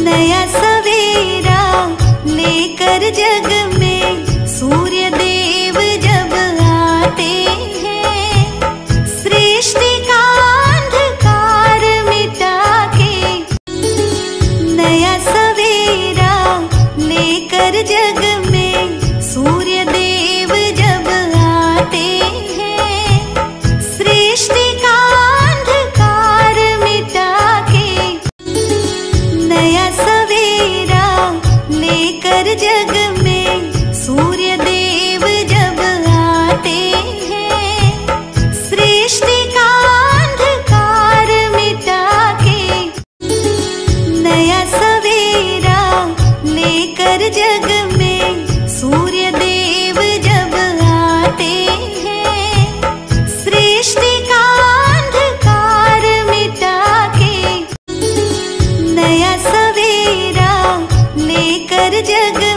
नया सवेरा लेकर जग में सूर्य देव जब आते हैं, सृष्टि का अंधकार मिटा के। नया सवेरा लेकर जग में सूर्य देव जब आते हैं, सृष्टि का अंधकार मिटा के। नया सवेरा लेकर जग में सूर्य देव जब आते हैं, सृष्टि का अंधकार मिटा के। नया सवेरा लेकर जग में सूर्य देव जब आते हैं, सृष्टि का अंधकार मिटा के। नया सवेरा लेकर जग